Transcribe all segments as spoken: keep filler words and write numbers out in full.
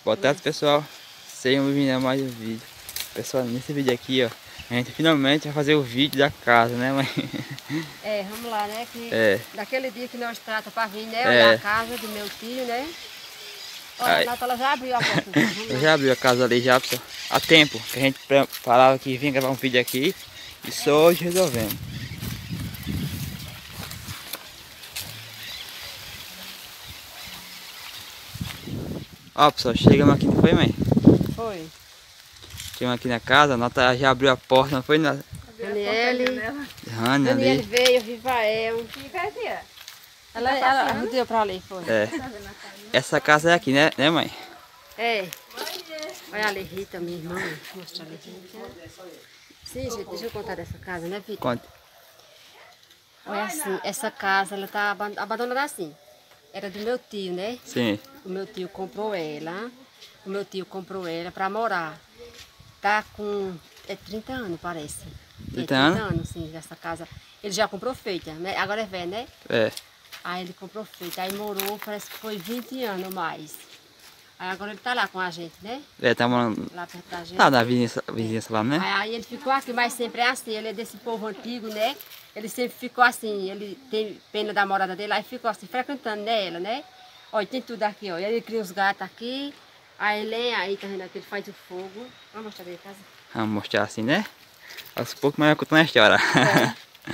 Boa tarde, pessoal. Sejam bem-vindos a mais um vídeo. Pessoal, nesse vídeo aqui, ó, a gente finalmente vai fazer o vídeo da casa, né, mãe? É, vamos lá, né? Que É. Daquele dia que nós tratamos para vir, né? É. Olhar a casa do meu tio, né? Olha, Ai. a Natália já abriu a porta. Vamos Eu lá. já abri a casa ali já, pessoal. Há tempo que a gente falava que vinha gravar um vídeo aqui. E só hoje resolvemos. Ó, pessoal, chegamos aqui, não foi, mãe? Foi. Chegamos aqui na casa, a Natália já abriu a porta, não foi? Na... Daniele. Rana Daniele ali. veio, Rivael. Ela, ela deu pra ali, foi. É. Essa casa é aqui, né, né, mãe? É. Olha ali, Rita, minha irmã. Deixa eu mostrar ali, Rita. Sim, gente, deixa eu contar dessa casa, né, Vitor? Conte. Olha assim, essa casa, ela tá aban- abandonada assim. Era do meu tio, né? Sim. O meu tio comprou ela. O meu tio comprou ela para morar. Tá com é trinta anos, parece. trinta é, anos? trinta anos, sim, essa casa. Ele já comprou feita, né? Agora é velho, né? É. Aí ele comprou feita. Aí morou, parece que foi vinte anos mais. Aí agora ele tá lá com a gente, né? É, tá morando Lá perto da gente. lá na vizinhança, vizinhança lá, né? Aí, aí ele ficou aqui, mas sempre é assim, ele é desse povo antigo, né? Ele sempre ficou assim, ele tem pena da morada dele, aí ficou assim, frequentando nela, né? Olha, tem tudo aqui, ó. Ele cria os gatos aqui, aí lenha, aí tá vendo aqui, ele faz o fogo. Vamos mostrar aí a casa? Vamos mostrar assim, né? Aos poucos, mas eu conto a história. É.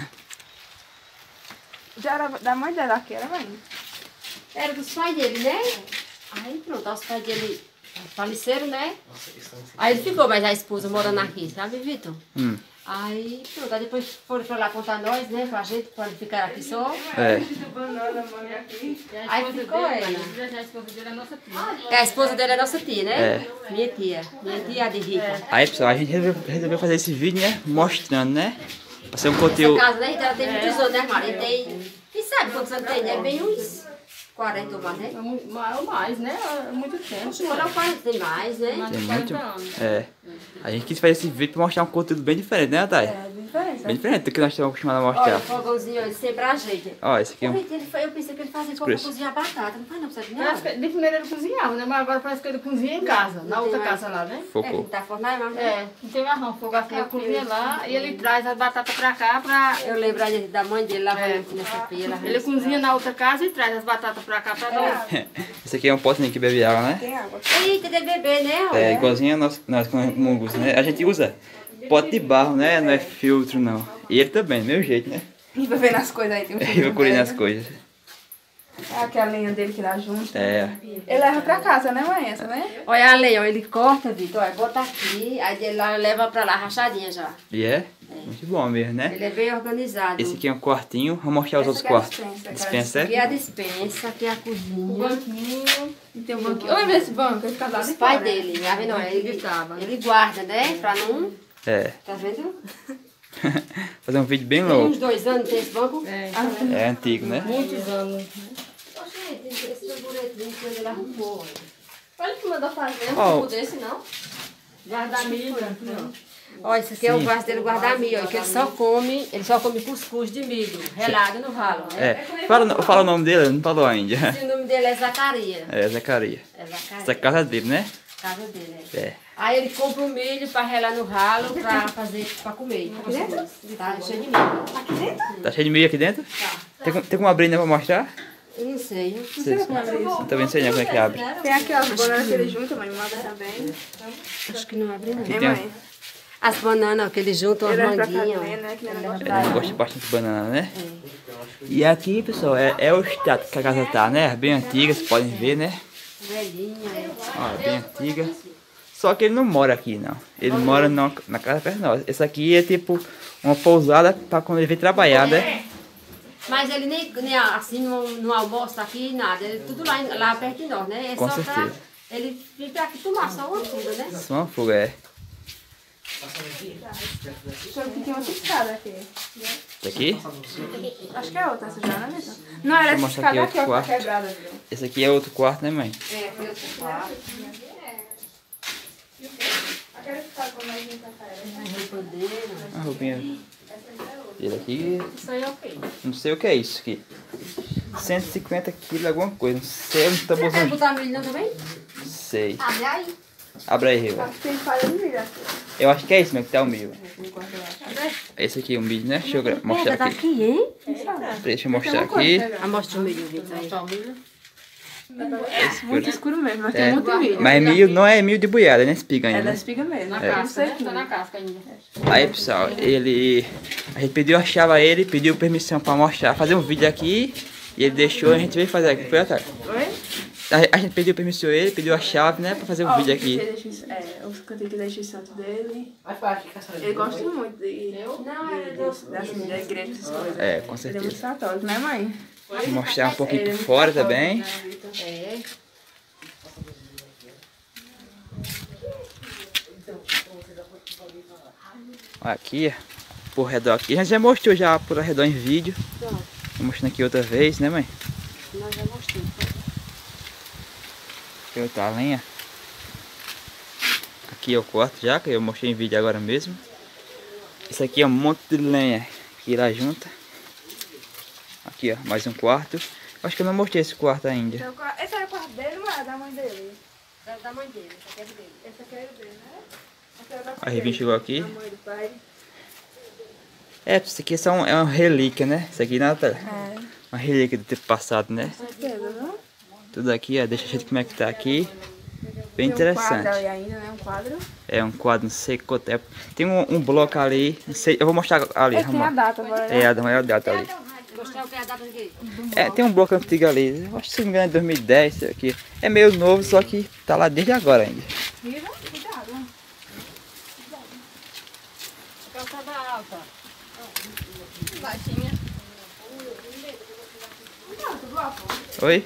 Já era da mãe dela aqui, era mãe? Era dos pais dele, né? Aí pronto, os pais dele faleceram, né? Aí ele ficou, mas a esposa morando aqui, sabe, Vitor? Hum. Aí pronto, aí depois foram pra lá contar nós, né, pra gente, pra ele ficar aqui só. É. Aí ficou ela. A esposa dele é nossa tia. É, a esposa dele é nossa tia, né? É. Minha tia. Minha tia, a de Rita. Aí, pessoal, a gente resolveu, resolveu fazer esse vídeo, né? Mostrando, né? Pra ser um Essa conteúdo. casa, né, Rita, ela tem muitos anos, né, Maria? Tem... Quem sabe quantos anos tem, né? Bem uns quarenta ou mais, né? É mu- Ou mais, né? É muito tempo. Se for, quarenta tem mais, né? Mais Tem de muito. quarenta anos. É. A gente quis fazer esse vídeo pra mostrar um conteúdo bem diferente, né, Thay? É, diferença. Bem diferente do que nós estamos acostumados a Olha, mostrar. o fogãozinho, ele sempre ajeita. Ó, esse aqui é O um. Rita, ele foi, eu pensei que ele fazia para Expresso. cozinhar batata, não faz não, sabe Parece que, nada? de primeiro ele cozinhava, né? Mas agora parece que ele cozinha em casa, na Não outra tem mais. casa lá, né? É, que Focou. não tá formado, mas... É, não tem mais não, fogo assim, ele cozinha lá e ele traz as batatas pra cá pra... Eu lembro aí da mãe dele lá É. nessa pia. Lá Ele cozinha na outra casa e traz as batatas pra cá pra nós. Esse aqui é um potinho que bebe água, né? Tem água. Eita, de bebê, né? É Olha. igualzinho a nós, nós como usa, né? A gente usa pote de barro, né? Não é filtro, não. E ele também, do meu jeito, né? E vai ver nas coisas aí, tem um Eu filho procurei dele. nas coisas. É aquela lenha dele que dá junto. É. Ele leva pra casa, né, mãe? Essa, né? Olha a lenha, ó, ele corta, Vitor, olha, bota aqui, aí ele lá leva pra lá, rachadinha já. E é? Muito bom mesmo, né? Ele é bem organizado. Esse aqui é um quartinho. Vou mostrar os Essa outros aqui é a quartos. dispensa, Dispensa, Aqui é é? a dispensa, aqui é a O cozinha. banquinho. E tem um banquinho. Olha esse banco, ele fica lá Os de pais fora. dele, tá vendo? Olha, Ele, Gritava. ele guarda, né? Pra não... É. Tá vendo? Fazer um vídeo bem Tem uns louco. dois anos, tem esse banco? É, É antigo, né? muitos anos. Oxe, esse tamboretinho que ele arrumou, olha. Olha que mandou fazer um Ó. tipo desse, não? Guarda-milho. Olha, esse aqui é o Sim. vaso dele guardar milho, ó, que ele só come, ele só come cuscuz de milho, relado no ralo, né? É. Fala, fala o nome dele, não falou ainda. E o nome dele é Zacaria. É, Zacaria. É Zacaria. Essa é a casa dele, né? Casa dele, é. É. Aí ele compra o milho pra relar no ralo pra fazer, pra comer. Cuscuz. Tá cheio de milho. Tá cheio de milho aqui dentro? Tá. Tem, como- tem como abrir, né, pra mostrar? Eu não sei. Vocês também não sei nem como é que abre. Tem aqui, ó, as bananas que ele junta, mãe. Manda também. Acho que não abre não. É, tem mãe? As bananas, ó, que eles juntam as Ele leva pra casa manguinhas, também, ó. né? Que nem negócio. Ele gosta bastante de banana, né? E aqui, pessoal, é, é o estado que a casa tá, né? Bem antiga, vocês podem ver, né? Velhinha. Ó, bem antiga. Só que ele não mora aqui, não. Ele mora na, na casa perto de nós. Esse aqui é tipo uma pousada pra quando ele vem trabalhar, né? Mas ele nem, nem assim, não, não almoça aqui, nada. Ele tudo lá, em- lá perto de nós, né? É Com só pra, certeza. ele vem pra aqui tomar só uma fuga, né? Só uma fuga, é. Deixa eu ver que tem outra escada aqui. Esse aqui? Acho que é outra, essa já, né, Vitor? Não, era essa mostrar aqui escada outro aqui, ó, que quarto. tá quebrada, viu? Esse aqui é outro quarto, né, mãe? É, foi outro quarto. Aquela escada quando a gente tá A roupa dele. A roupinha dele aqui. Isso aí é o quê? Não sei o que é isso aqui. cento e cinquenta quilos, alguma coisa. Não sei, um Você quer tamborzão. botar milho não também? Não sei. Abre aí. Abre aí, Riva. Acho que tem falha de milho aqui. Eu acho que é isso mesmo que tá o milho. No quarto, eu acho. Esse aqui é o milho, né? Deixa eu gra- mostrar Pega aqui. daqui, hein? Deixa eu mostrar aqui. Ah, mostra o milho, Vitor. aí. Esse Muito por- escuro mesmo, mas É. tem muito milho. Mas milho não é milho de buiada, né? Espiga É ainda, da né? espiga mesmo. Na É. casca, né? Sequinho. Tá na casca ainda. Aí, pessoal, ele... A gente pediu a chave a ele, pediu permissão pra mostrar, fazer um vídeo aqui. E ele deixou, a gente veio fazer aqui. Foi, Otávio? Oi? A, a gente pediu permissão a ele, pediu a chave, né? Pra fazer um Ó, vídeo o que aqui. que deixa- É, os cantinhos que deixa o santo dele. Vai falar que caçar Ele gosta muito de, Não, é de, doce. da, da igreja, essas coisas. É, com Ele é muito certeza. católico, né, mãe? Vou mostrar um pouquinho Ele é por muito fora católico, também. né, Vitor? É. Aqui, ó, por redor aqui. A gente já mostrou já por redor em vídeo. Tô mostrando aqui outra vez, né, mãe? Nós já mostramos. Tem outra lenha. Aqui eu corto já, que eu mostrei em vídeo agora mesmo. Esse aqui é um monte de lenha que lá junta. Aqui, ó, mais um quarto. Acho que eu não mostrei esse quarto ainda. Então, qual- Esse era o quarto dele, não é da mãe dele? É da mãe dele, essa aqui é dele. Esse aqui era o dele, né? Esse era da A Rivinha chegou aqui. Da mãe do pai. É, isso aqui é só um, é uma relíquia, né? Isso aqui nada. É. Uma relíquia do tempo passado, né? Certeza, não? Tudo aqui, ó, deixa a gente como é que tá aqui. Tem Bem um quadro interessante. ali ainda, né? Um quadro. É um quadro, não sei quanto é. Tem um, um bloco ali, não sei, eu vou mostrar ali. É, tem a Ramon. data agora, né? É, a maior data ali. Mostrar o que é a data aqui. É, tem um bloco antigo ali, eu acho que se não me engano é dois mil e dez, isso aqui. É meio novo, só que tá lá desde agora ainda. Viva, cuidado. Calçada alta. Baixinha. Oi?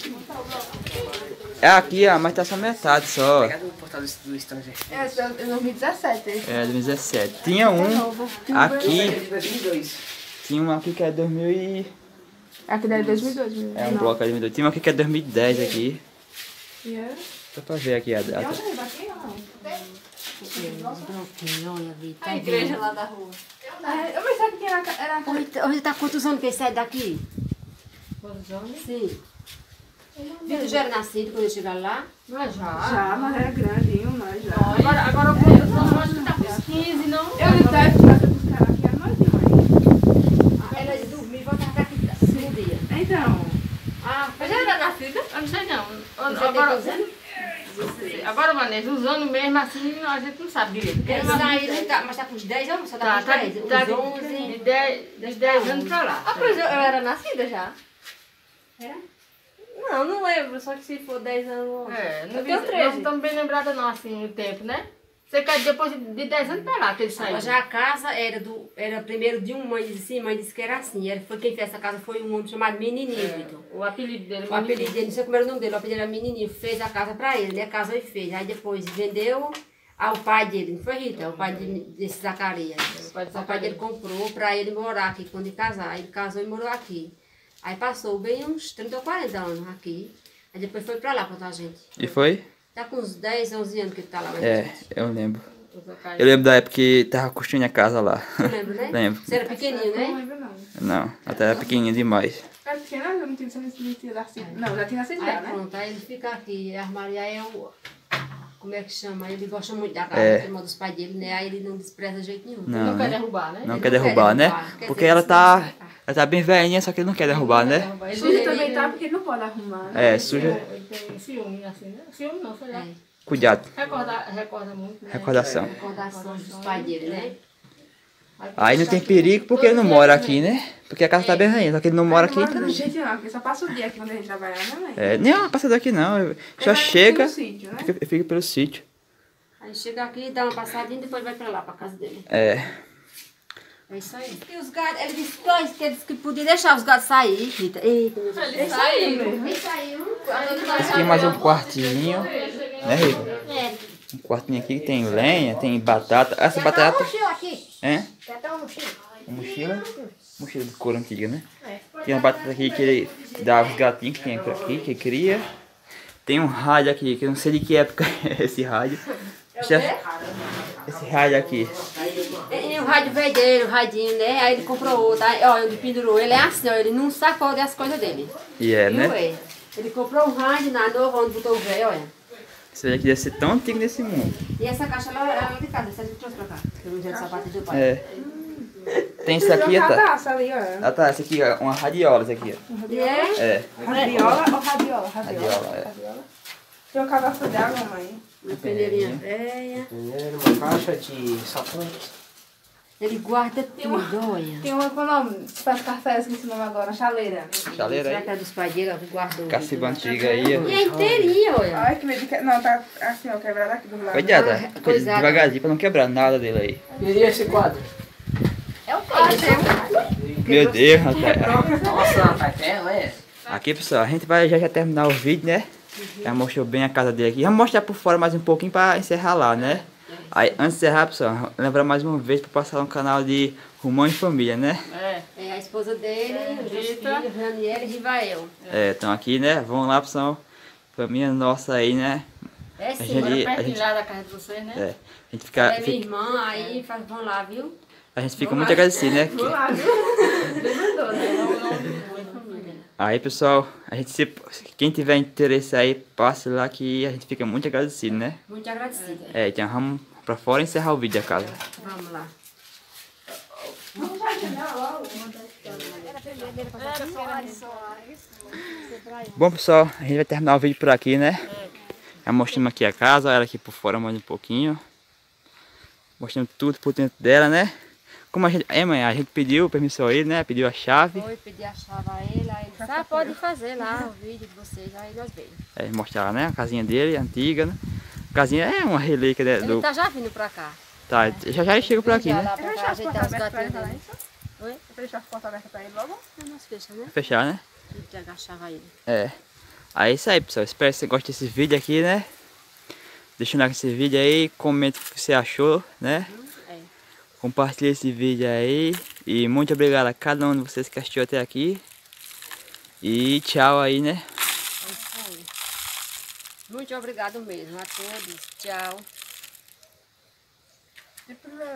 É aqui, ó, mas tá só metade só. Pegado o portal do, do estrangeiro. É, esse é dois mil e dezessete. esse. É, dois mil e dezessete. Tinha um aqui, É de dois mil e dois. tinha um aqui que é dois mil e... Aqui deve dois mil e dois. dois mil e É um nove. bloco ali, dois mil e dois. Tinha um aqui que é dois mil e dez aqui. E é? Só pra ver aqui a Tem data. outra riba aqui ou não? Branquinho, olha, Vitor. A igreja lá da rua. É, eu pensava que era, era Hoje, hoje tá quantos anos que ele sai daqui? Quantos anos? Sim. Vitor já era nascido quando eu chegar lá? Mas já. já, mas era grandinho, mas já. Agora, agora o quantos anos? Acho que tá com uns quinze, não? Eu me deve trazer pros caras aqui à noite, mãe. Ela ia dormir e voltava pra aqui no dia. Então, Ah, mas já era nascida? Eu não sei não. Você tem Agora, quantos anos? agora, Vanessa, os anos mesmo assim, a gente não sabe direito. Ele sai, ele tá, mas tá com uns dez anos? Só tá, Tá, com uns tá, dez? tá Uns de, onze? de, dez, de dez anos pra lá. Ah, pois eu, eu era nascida já. Era? Não, não lembro, só que se for dez anos. É, não Eu tenho vi- treze. não estamos bem lembradas não, assim, o tempo, né? Você quer depois de dez anos pra lá que ele saiu. Mas já a casa era, do, era primeiro de um mãe, disse assim, mãe disse que era assim. Era, foi quem fez essa casa foi um homem chamado Menininho, Vitor. O apelido dele. O apelido dele, não sei como era o nome dele, o apelido era Menininho. Fez a casa pra ele, né? Casou e fez. Aí depois vendeu ao pai dele, não foi Rita? O pai de, desse Zacarias. O pai de O pai Zacarias. dele comprou pra ele morar aqui, quando ele casar. Aí ele casou e morou aqui. Aí passou bem uns trinta ou quarenta anos aqui. Aí depois foi pra lá contar a gente. E foi? Tá com uns dez, onze anos que ele tá lá. É, eu lembro. O Zacarias. Eu lembro da época que tava construindo a casa lá. Tu lembra, né? Lembro. Você era pequenininho, não né? lembro não. Não, até era pequenininho demais. Era pequena, eu não tinha nascido. Não, já tinha nascido já, Aí né? pronto, aí ele fica aqui. A Maria é o... Como é que chama? Ele gosta muito da casa, É. é. irmã dos pais dele, né? Aí ele não despreza de jeito nenhum. Não, Não quer né? derrubar, né? Não Ele quer não quer derrubar, né? derrubar, quer Porque dizer, ela isso tá, não- ela tá bem velhinha, só que ele não quer derrubar, né? Ele, Suja também tá, porque ele não pode arrumar. né? É, suja. ele tem ciúme, assim, né? Ciúme não, sei lá. É. Cuidado. Recorda, recorda muito, né? Recordação. Recordação dos pais dele, né? Aí não tem perigo porque ele não mora aqui, né? Porque a casa tá bem velhinha, só que ele não mora aqui. Não mora do jeito não, porque só passa o dia aqui quando a gente trabalha, né, mãe? É, não, passa daqui não. eu- Só Ele vai chega, pelo sítio, né? fica, fica pelo sítio. Aí chega aqui, dá uma passadinha e depois vai pra lá, pra casa dele. É. É isso aí. E os gatos, ele disse que, ele disse que podia deixar os gatos sair, Rita. Eita, meu Deus. Ele saiu. Ele saiu. Aqui mais um quartinho, né, Rico? É. Um quartinho aqui que tem lenha, tem batata. Essa batata. mochila aqui. É? Tem até uma mochila. Uma mochila? Mochila de couro antiga, né? Tem uma batata aqui que ele dá aos gatinhos que tem por aqui, que cria. Tem um rádio aqui, que eu não sei de que época é esse rádio. Esse, esse rádio aqui. É, é um rádio velho dele, o radinho, né? Aí ele comprou outro. Aí, ó, ele pendurou. Ele é assim, ó, ele não sacode as coisas dele. E é, Viu, né? é? Ele comprou um rádio na nova, onde botou o velho, olha. Isso aí que deve ser tão antigo nesse mundo. E essa caixa lá era de casa, essa a gente trouxe pra cá. Que eu não tinha de sapato do pai. É. Tem isso aqui, tá? Cadastro ali, ó. Ah tá, essa aqui, ó, uma radiola, essa aqui, ó. E é? É, Radiola ou radiola? Radiola. radiola, é. Radiola. Tem um cadastro de água, mãe. Uma peneirinha velha. Primeiro, uma caixa de sapatos. Ele guarda tudo, olha. Tem uma com o nome, faz café, esqueci o nome agora, chaleira. Chaleira Será aí. que é dos pais dele? Ela guardou. Cacimba antiga aí, ó. E é inteirinha, olha. Ai, que medo de que... Não, tá assim, ó, quebrado aqui do lado. Cuidado, Ah, tá? coisada. Devagarzinho pra não quebrar nada dele aí. E esse quadro? É o quê? Meu Deus, rapaz. Nossa, tá tela, é? Aqui, pessoal, a gente vai já, já terminar o vídeo, né? Já mostrou bem a casa dele aqui. Vamos mostrar por fora mais um pouquinho pra encerrar lá, né? Aí, antes de encerrar, pessoal, lembrar mais uma vez pra passar no canal de Rumão e Família, né? É. É a esposa dele, os dois Rita. filhos, Raniel e Rivael. É, estão aqui, né? Vamos lá, pessoal. Família nossa aí, né? É A sim. gente- Agora a pertinho gente- lá da casa de vocês, né? É. A gente fica, Ela é minha fica- irmã, aí faz, vão lá, viu? a gente fica muito agradecido, né? Que- Não, não, muito família. Aí, pessoal, a gente se, quem tiver interesse aí, passe lá que a gente fica muito agradecido, né? Muito agradecida. É, então vamos pra fora e encerrar o vídeo da casa. Vamos lá. Bom, pessoal, a gente vai terminar o vídeo por aqui, né? Já mostramos aqui a casa, ela aqui por fora mais um pouquinho. Mostrando tudo por dentro dela, né? Como a gente, é, mãe, a gente pediu permissão a ele, né? Pediu a chave. Foi pedir a chave a ele, aí ele disse, ah, pode fazer lá o vídeo de vocês, aí nós veio. É, mostrar lá, né? A casinha dele, antiga, né? A casinha é uma relíquia, né? Ele Do... tá já vindo pra cá. Tá, já já chega por aqui, Já né? lá pra cá, ajeitar os gatinhos dele. Oi? Vou deixar as portas abertas pra ele logo. Não, nós fecha, né? Fechar, né? Tem que agachar ele. É. Aí é isso aí, pessoal. Espero que você goste desse vídeo aqui, né? Deixa um like nesse vídeo aí, comenta o que você achou, né? É. Compartilha esse vídeo aí. E muito obrigado a cada um de vocês que assistiu até aqui. E tchau aí, né? É isso aí. Muito obrigado mesmo a todos. Tchau.